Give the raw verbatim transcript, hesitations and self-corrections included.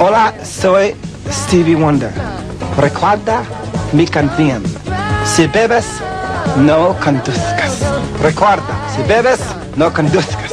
Hola, soy Stevie Wonder. Recuerda mi canción. Si bebes, no conduzcas. Recuerda, si bebes, no conduzcas.